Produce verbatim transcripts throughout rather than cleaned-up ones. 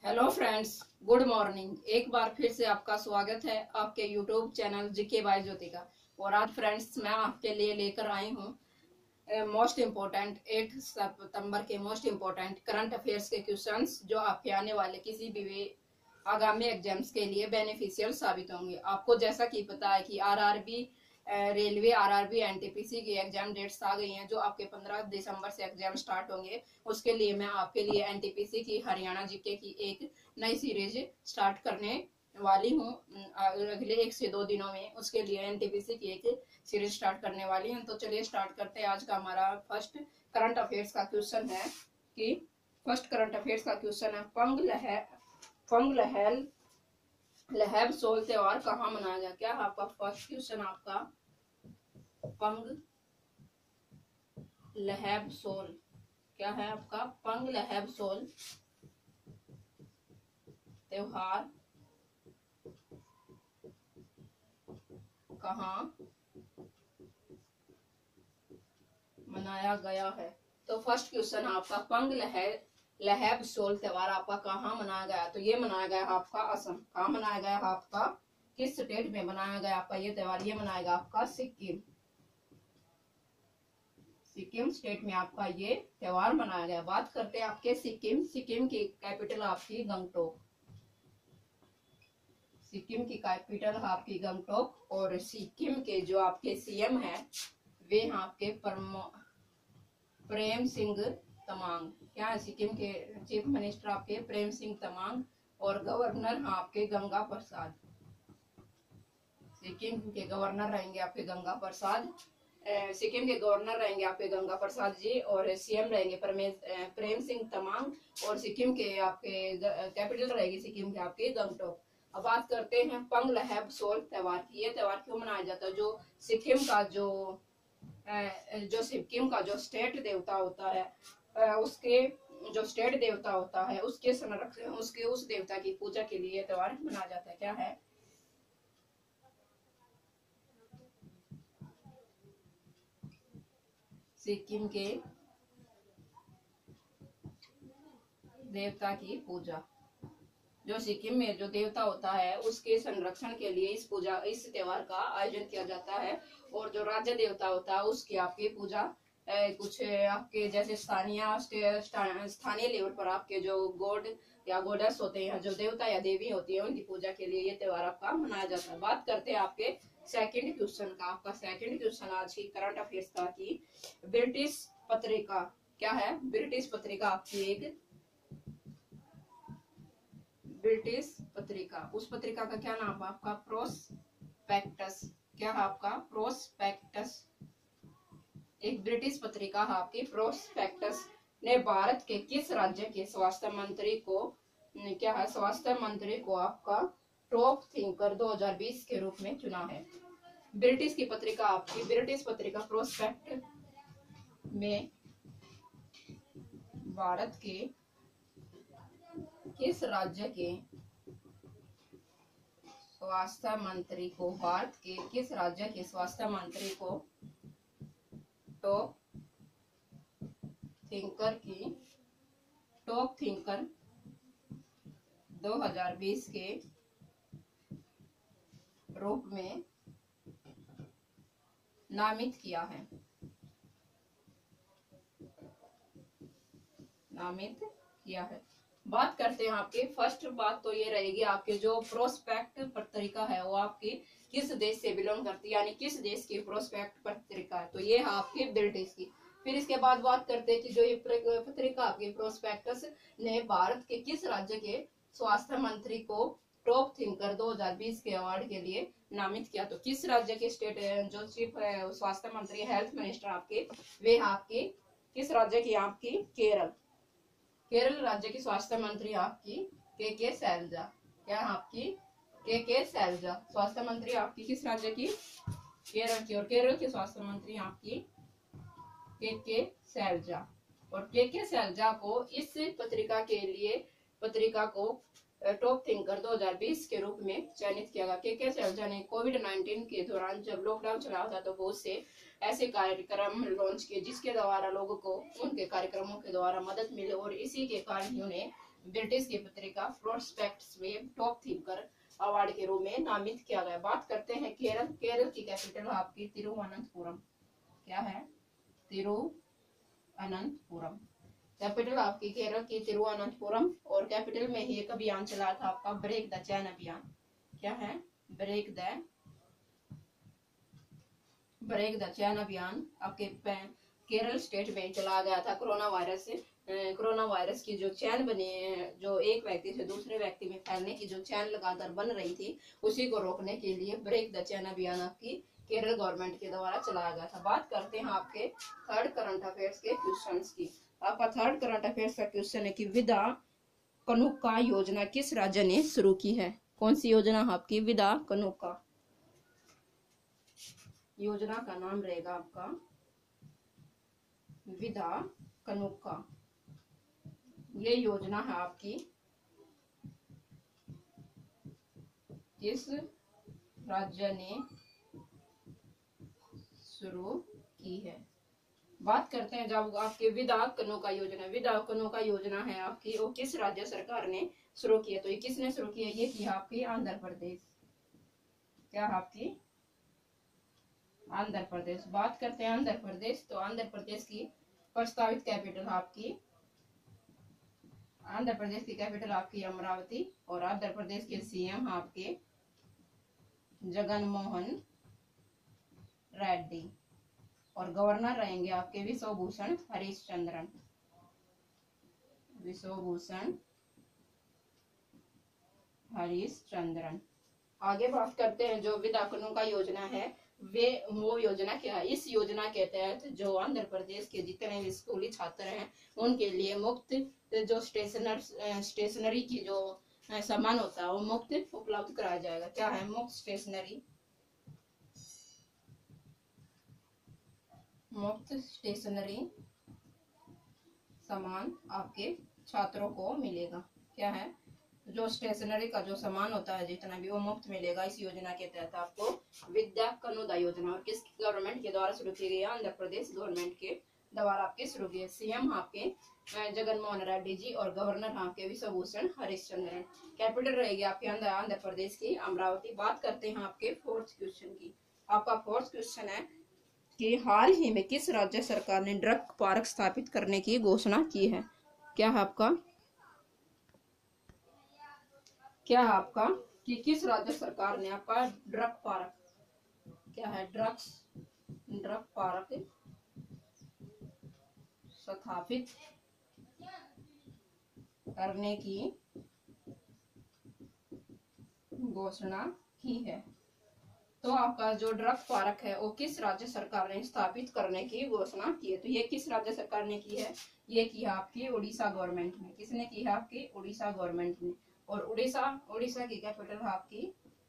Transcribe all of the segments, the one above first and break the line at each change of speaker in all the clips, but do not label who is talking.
Hello friends, good morning. एक बार फिर से आपका स्वागत है आपके YouTube channel GK by Jyotika. और आज फ्रेंड्स मैं आपके लिए लेकर आई हूँ मोस्ट इम्पोर्टेंट एट सितंबर के मोस्ट इम्पोर्टेंट करंट अफेयर्स के क्वेश्चंस जो आपके आने वाले किसी भी आगामी एग्जाम्स के लिए बेनिफिशियल साबित होंगे। आपको जैसा कि पता है कि आरआरबी रेलवे, आरआरबी, एनटीपीसी की एग्जाम डेट्स आ गई हैं जो आपके पंद्रह दिसंबर से एग्जाम स्टार्ट होंगे। उसके लिए मैं आपके लिए एनटीपीसी की हरियाणा जीके की एक नई सीरीज स्टार्ट करने वाली हूँ अगले एक से दो दिनों में। उसके लिए एनटीपीसी की एक सीरीज स्टार्ट करने वाली हूँ। तो चलिए स्टार्ट करते हैं। आज का हमारा फर्स्ट करंट अफेयर्स का क्वेश्चन है कि फर्स्ट करंट अफेयर्स का क्वेश्चन है पंग लह पंग लहल लहब सोल त्योहार कहाँ मनाया गया। क्या आपका फर्स्ट क्वेश्चन आपका पंग लहब सोल, क्या है आपका पंग लहब सोल त्योहार कहाँ मनाया गया है। तो फर्स्ट क्वेश्चन आपका पंग लहब लहब सोल त्योहार आपका कहाँ मनाया गया। तो ये मनाया गया आपका असम। कहाँ मनाया गया आपका, किस स्टेट में मनाया गया आपका ये त्योहार। ये मनाएगा आपका सिक्किम। सिक्किम स्टेट में आपका ये त्योहार मनाया गया। बात करते हैं आपके सिक्किम। सिक्किम की कैपिटल आपकी गंगटोक। सिक्किम की कैपिटल आपकी गंगटोक। और सिक्किम के जो आपके सीएम है वे आपके प्रेम सिंह तमांग। क्या है सिक्किम के चीफ मिनिस्टर आपके प्रेम सिंह तमांग। और गवर्नर आपके गंगा प्रसाद। सिक्किम के गवर्नर रहेंगे आपके गंगा प्रसाद। सिक्किम के गवर्नर रहेंगे आपके गंगा प्रसाद जी। और सीएम रहेंगे प्रेम सिंह तमांग। और सिक्किम के आपके कैपिटल रहेगी सिक्किम के आपके गंगटोक। अब बात करते हैं पंग लहब सोल त्योहार की। ये त्योहार क्यों मनाया जाता है। जो सिक्किम का जो जो सिक्किम का जो स्टेट देवता होता है उसके जो स्टेट देवता होता है उसके संरक्षण उसके उस देवता की पूजा के लिए त्योहार मनाया जाता है। क्या है सिक्किम के देवता की पूजा। जो सिक्किम में जो देवता होता है उसके संरक्षण के लिए इस पूजा इस त्योहार का आयोजन किया जाता है। और जो राज्य देवता होता है उसकी आपकी पूजा कुछ आपके जैसे स्थानीय स्थानीय लेवल पर आपके जो गॉड या गॉडेस होते हैं, जो देवता या देवी होती है, उनकी पूजा के लिए ये त्योहार आपका मनाया जाता है। बात करते हैं आपके सेकंड क्वेश्चन का। आपका सेकंड क्वेश्चन आज की करंट अफेयर्स का कि ब्रिटिश पत्रिका, क्या है ब्रिटिश पत्रिका आपकी एक ब्रिटिश पत्रिका, उस पत्रिका का क्या नाम है आपका प्रोस्पेक्टस। क्या है आपका प्रोस्पेक्टस। एक ब्रिटिश पत्रिका है आपकी प्रोस्पेक्टस ने भारत के किस राज्य के स्वास्थ्य मंत्री को क्या है स्वास्थ्य मंत्री को आपका टॉप थिंकर दो हज़ार बीस के रूप में चुना है। ब्रिटिश की पत्रिका आपकी ब्रिटिश पत्रिका प्रोस्पेक्ट में भारत के किस राज्य के स्वास्थ्य मंत्री को भारत के किस राज्य के स्वास्थ्य मंत्री को टॉप थिंकर की टॉप थिंकर दो हज़ार बीस के रूप में नामित किया है नामित किया है। बात करते हैं आपके फर्स्ट बात तो ये रहेगी आपके जो प्रोस्पेक्ट पत्रिका है वो आपकी किस देश से बिलोंग करती है, यानी किस देश की प्रोस्पेक्ट पत्रिका है। तो ये है आपकी ब्रिटिश की। फिर इसके बाद बात करते हैं कि जो ये पत्रिका आपकी प्रोस्पेक्टस ने भारत के किस राज्य के स्वास्थ्य मंत्री को टॉप थिंकर दो हज़ार बीस के अवार्ड के लिए नामित किया। तो किस राज्य के स्टेट जो चीफ स्वास्थ्य मंत्री हेल्थ मिनिस्टर आपके वे आपकी किस राज्य की आपकी केरल केरल राज्य की स्वास्थ्य मंत्री आपकी के के शैलजा। क्या आपकी के के शैलजा स्वास्थ्य मंत्री आपकी किस राज्य की केरल की। और केरल के स्वास्थ्य मंत्री आपकी के के शैलजा। और के के शैलजा को इस पत्रिका के लिए पत्रिका को टॉप थिंकर दो हज़ार बीस के रूप में चयनित किया गया। के के शैलजा ने कोविड नाइन्टीन के दौरान जब लॉकडाउन चला था तो बहुत से ऐसे कार्यक्रम लॉन्च किए जिसके द्वारा लोगों को उनके कार्यक्रमों के द्वारा मदद मिले। और इसी के कारण उन्हें ब्रिटिश की पत्रिका प्रोस्पेक्ट्स में टॉप थीम कर अवार्ड के रूप में नामित किया गया। बात करते हैं केरल। केरल की कैपिटल आपकी तिरुवनंतपुरम। क्या है? तिरुवनंतपुरम। कैपिटल आपकी केरल की तिरुवनंतपुरम। और कैपिटल में ही एक अभियान चला था आपका ब्रेक द चैन अभियान। क्या है? Break the break the chain अभियान आपके केरल स्टेट में चला गया था। कोरोना वायरस से कोरोना वायरस की जो चैन बनी है, जो एक व्यक्ति से दूसरे व्यक्ति में फैलने की जो चैन लगातार बन रही थी, उसी को रोकने के लिए ब्रेक द चैन अभियान आपकी केरल गवर्नमेंट के द्वारा चलाया गया था। बात करते हैं आपके थर्ड करंट अफेयर्स के क्वेश्चंस की। आपका थर्ड करंट अफेयर्स का क्वेश्चन है कि विदा कनुका योजना किस राज्य ने शुरू की है? कौन सी योजना आपकी? विदा कनुका योजना का नाम रहेगा आपका विदा कनुका। ये योजना है आपकी किस राज्य ने शुरू की है? बात करते हैं जब आपके विदा कनुका योजना विदा कनुका योजना है आपकी, वो किस राज्य सरकार ने शुरू की है? तो ये किसने शुरू की है? ये की आपकी आंध्र प्रदेश। क्या आपकी? आंध्र प्रदेश। बात करते हैं आंध्र प्रदेश। तो आंध्र प्रदेश की प्रस्तावित कैपिटल आपकी आंध्र प्रदेश की कैपिटल आपकी अमरावती। और आंध्र प्रदेश के सीएम आपके जगन मोहन रेड्डी। और गवर्नर रहेंगे आपके विश्वभूषण हरिश्चंद्रन। विश्वभूषण हरिश्चंद्रन। आगे बात करते हैं जो विदा कनुका योजना है, वे वो योजना क्या है? इस योजना के तहत जो आंध्र प्रदेश के जितने भी स्कूली छात्र हैं उनके लिए मुफ्त जो स्टेशनर स्टेशनरी की जो सामान होता है वो मुफ्त उपलब्ध कराया जाएगा। क्या है? मुफ्त स्टेशनरी मुफ्त स्टेशनरी सामान आपके छात्रों को मिलेगा। क्या है? जो स्टेशनरी का जो सामान होता है जितना भी वो मुफ्त मिलेगा इस योजना के तहत आपको। विद्या कनुदा योजना और किस गवर्नमेंट के द्वारा शुरू की गई है? आंध्र प्रदेश गवर्नमेंट के द्वारा आपके शुरू की है। सीएम आपके जगन मोहन रेड्डी जी और गवर्नर आपके विश्वभूषण हरिश्चंद्रन। कैपिटल रहेगी आपके आंध्र आंध्र प्रदेश की अमरावती। बात करते हैं आपके फोर्थ क्वेश्चन की। आपका फोर्थ क्वेश्चन है कि हाल ही में किस राज्य सरकार ने ड्रग पार्क स्थापित करने की घोषणा की है? क्या है आपका? क्या है आपका कि किस राज्य सरकार ने आपका ड्रग पार्क क्या है ड्रग्स ड्रग पार्क स्थापित करने की घोषणा की है? तो आपका जो ड्रग पार्क है वो किस राज्य सरकार ने स्थापित करने की घोषणा की है? तो ये किस राज्य सरकार ने की है? ये की है आपकी उड़ीसा गवर्नमेंट ने। किसने की है? आपकी उड़ीसा गवर्नमेंट ने। और उड़ीसा उड़ीसा की कैपिटल है आपकी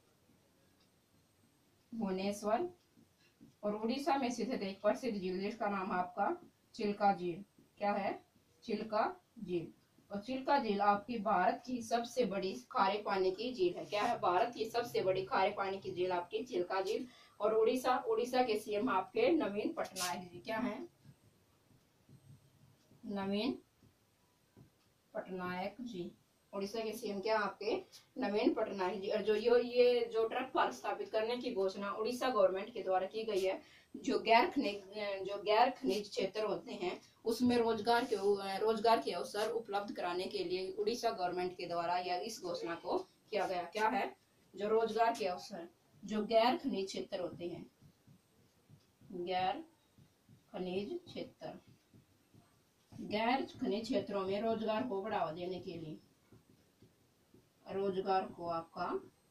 भुवनेश्वर। और उड़ीसा में स्थित एक प्रसिद्ध झील जिसका नाम है आपका चिल्का झील। क्या है? चिल्का झील। और चिल्का झील आपकी भारत की सबसे बड़ी खारे पानी की झील है। क्या है? भारत की सबसे बड़ी खारे पानी की झील आपकी चिल्का झील। और उड़ीसा उड़ीसा के सीएम आपके नवीन पटनायक जी। क्या है? नवीन पटनायक जी। उड़ीसा के सीएम क्या आपके नवीन पटनायक जी। और जो ये ये जो ड्रग पार्क स्थापित करने की घोषणा उड़ीसा गवर्नमेंट के द्वारा की गई है, जो गैर खनिज जो गैर खनिज क्षेत्र होते हैं उसमें रोजगार के रोजगार के अवसर उपलब्ध कराने के लिए उड़ीसा गवर्नमेंट के द्वारा या इस घोषणा को किया गया। क्या है? जो रोजगार के अवसर जो गैर खनिज क्षेत्र होते हैं गैर खनिज क्षेत्र गैर खनिज क्षेत्रों में रोजगार को बढ़ावा देने के लिए रोजगार को आपका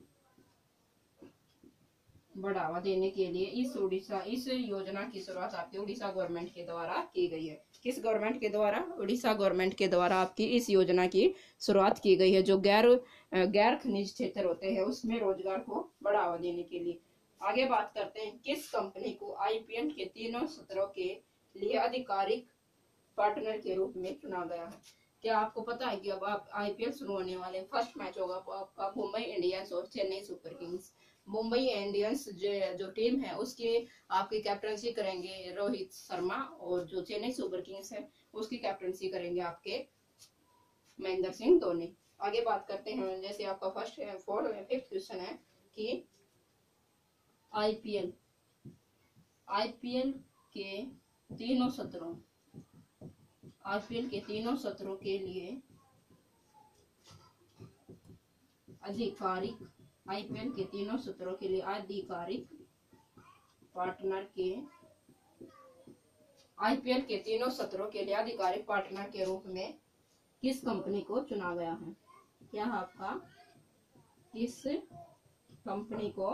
बढ़ावा देने के लिए इस उड़ीसा इस योजना की शुरुआत आपकी उड़ीसा गवर्नमेंट के द्वारा की गई है। किस गवर्नमेंट के द्वारा? उड़ीसा गवर्नमेंट के द्वारा आपकी इस योजना की शुरुआत की गई है, जो गैर गैर खनिज क्षेत्र होते हैं उसमें रोजगार को बढ़ावा देने के लिए। आगे बात करते हैं किस कंपनी को आईपीएल के तीनों सत्रों के लिए आधिकारिक पार्टनर के रूप में चुना गया है? क्या आपको पता है कि अब आप आईपीएल शुरू होने वाले फर्स्ट मैच होगा आपका मुंबई इंडियंस और Chennai Super Kings. Mumbai Indians जो, जो टीम है उसकी आपकी कैप्टनसी करेंगे रोहित शर्मा और जो चेन्नई सुपर किंग्स है उसकी कैप्टनसी करेंगे आपके महेंद्र सिंह धोनी। आगे बात करते हैं, जैसे आपका फर्स्ट फोर्थ फिफ्थ क्वेश्चन है कि आईपीएल आईपीएल के तीनों सत्रों आईपीएल के तीनों सत्रों के लिए आधिकारिक आईपीएल के तीनों सत्रों के लिए आधिकारिक पार्टनर के आईपीएल के तीनों सत्रों के लिए आधिकारिक पार्टनर के रूप में किस कंपनी को चुना गया है? क्या आपका किस कंपनी को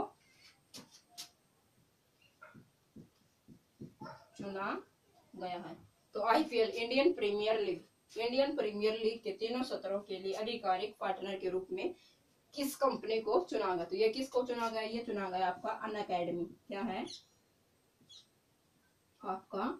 चुना गया है? तो IPL Indian Premier League Indian Premier League के तीनों सत्रों के लिए आधिकारिक पार्टनर के रूप में किस कंपनी को चुना गया? तो ये किसको चुना गया? ये चुना गया आपका अनअकैडमी। क्या है आपका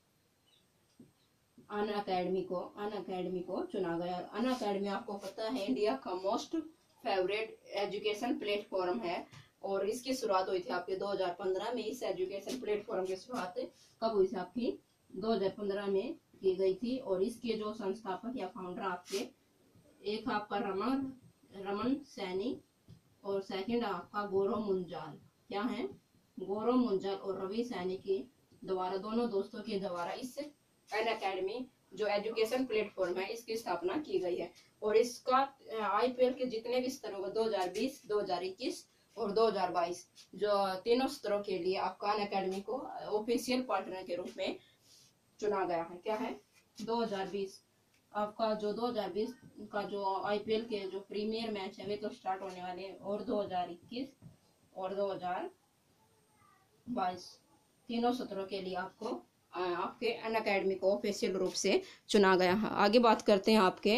अनअकैडमी को अनअकैडमी को चुना गया। अनअकैडमी आपको पता है इंडिया का मोस्ट फेवरेट एजुकेशन प्लेटफॉर्म है और इसकी शुरुआत हुई थी आपके दो हज़ार पंद्रह में। इस एजुकेशन प्लेटफॉर्म की शुरुआत कब हुई थी? आपकी दो हज़ार पंद्रह में की गई थी और इसके जो संस्थापक या फाउंडर आपके एक आपका रमन रमन सैनी और सेकंड आपका गौरव मुंजाल। क्या है? गौरव मुंजाल और रवि सैनी के द्वारा, दोनों दोस्तों के द्वारा इस अनअकैडमी जो एजुकेशन प्लेटफॉर्म है इसकी स्थापना की गई है। और इसका आईपीएल के जितने भी स्तरों दो हज़ार बीस, दो हज़ार इक्कीस और दो हज़ार बाईस जो तीनों स्तरों के लिए आपका अनअकैडमी को ऑफिशियल पार्टनर के रूप में चुना गया है। क्या है? दो हज़ार बीस आपका जो दो हज़ार बीस का जो आईपीएल के जो प्रीमियर मैच है वे तो स्टार्ट होने वाले हैं और दो हज़ार इक्कीस और दो हज़ार बाईस तीनों सत्रों के लिए आपको आपके अनअकैडमी को ऑफिशियल रूप से चुना गया है। आगे बात करते हैं आपके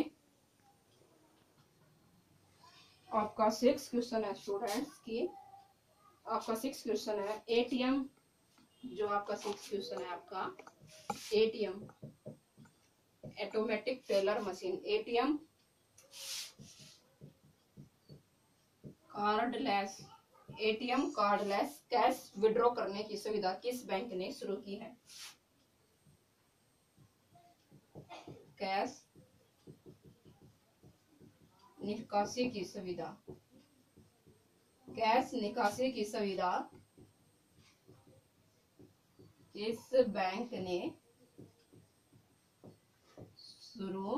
आपका सिक्स क्वेश्चन है स्टूडेंट्स की आपका सिक्स क्वेश्चन है एटीएम जो आपका सिक्स क्वेश्चन है आपका ATM automatic teller machine ATM cardless ATM cardless cash withdraw करने की सुविधा किस बैंक ने शुरू की है? कैश निकासी की सुविधा कैश निकासी की सुविधा किस बैंक ने शुरू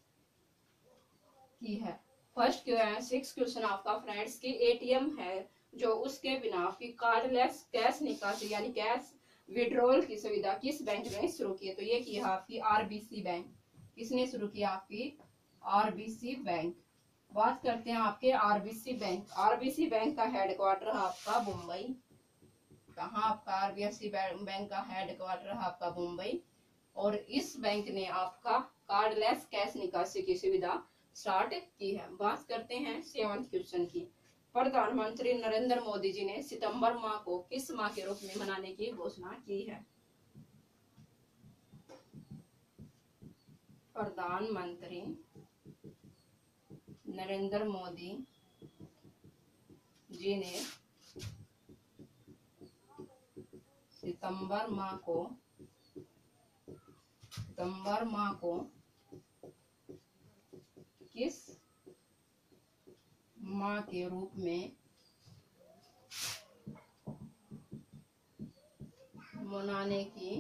की है? फर्स्ट सिक्स क्वेश्चन आपका फ्रेंड्स की एटीएम है जो उसके बिना आपकी कार्डलेस कैश निकासी यानी कैश विड्रॉल की सुविधा किस बैंक ने शुरू की है? तो ये की है आपकी आरबीसी बैंक। किसने शुरू किया? आपकी आरबीसी बैंक। बात करते हैं आपके आरबीसी बैंक आरबीसी बैंक का हेडक्वार्टर है आपका मुंबई। कहाँ आपका आरबीसी बैंक का हेडक्वार्टर है आपका मुंबई और इस बैंक ने आपका कार्डलेस कैश निकासी की सुविधा स्टार्ट की है। बात करते हैं सेवंथ क्वेश्चन की। प्रधानमंत्री नरेंद्र मोदी जी ने सितंबर माह को किस माह के रूप में मनाने की घोषणा की है? प्रधानमंत्री नरेंद्र मोदी जी ने सितंबर माह को सितंबर माह को किस माह के रूप में मनाने की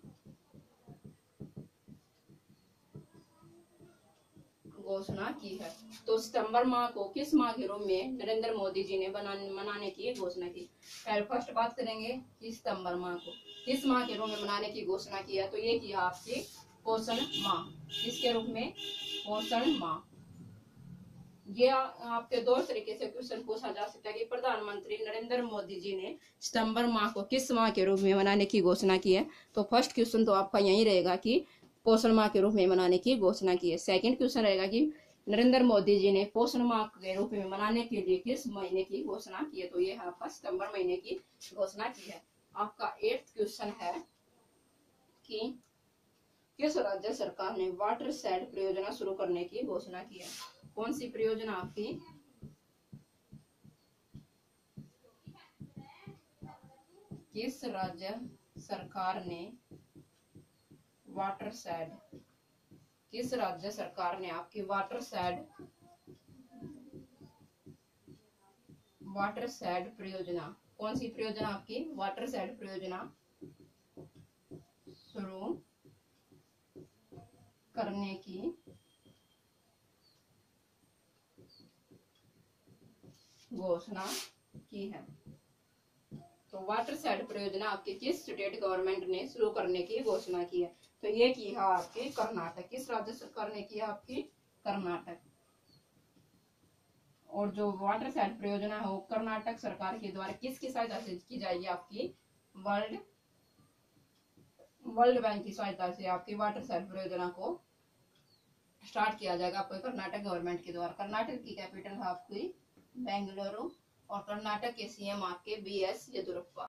घोषणा की है? तो सितंबर माह को किस माह के रूप में नरेंद्र मोदी जी ने मनाने की घोषणा की? पहले फर्स्ट बात करेंगे कि सितंबर माह को किस माह के रूप में मनाने की घोषणा की है। तो ये किया आपकी पोषण माह। किसके रूप में? पोषण माह। ये आपके दो तरीके से क्वेश्चन पूछा जा सकता है कि प्रधानमंत्री नरेंद्र मोदी जी ने सितंबर माह को किस माह के रूप में मनाने की घोषणा की है। तो फर्स्ट क्वेश्चन तो आपका यही रहेगा कि पोषण माह के रूप में मनाने की घोषणा की है। सेकंड क्वेश्चन रहेगा कि नरेंद्र मोदी जी ने पोषण माह के रूप में मनाने के लिए किस महीने की घोषणा की है। तो ये आपका सितंबर महीने की घोषणा की है। आपका एट्थ क्वेश्चन है कि किस राज्य सरकार ने वाटर शेड परियोजना शुरू करने की घोषणा की है? कौन सी परियोजना आपकी? किस राज्य सरकार ने वाटर शेड किस राज्य सरकार ने आपकी वाटर शेड वाटर शेड परियोजना, कौन सी परियोजना आपकी वाटर शेड परियोजना शुरू करने की घोषणा की है? तो वाटर शेड परियोजना आपके किस स्टेट गवर्नमेंट ने शुरू करने की घोषणा की है? तो ये की है आपके कर्नाटक। किस राज्य सरकार ने की है? आपकी कर्नाटक। और जो वाटर शेड परियोजना है वो कर्नाटक सरकार के द्वारा किसकी सहायता से की जाएगी? आपकी वर्ल्ड वर्ल्ड बैंक की सहायता से आपकी वाटर शेड परियोजना को स्टार्ट किया जाएगा आपको कर्नाटक गवर्नमेंट के द्वारा। कर्नाटक की कैपिटल है आपकी बेंगलुरु और कर्नाटक के सीएम आपके बी एस येदियुरप्पा।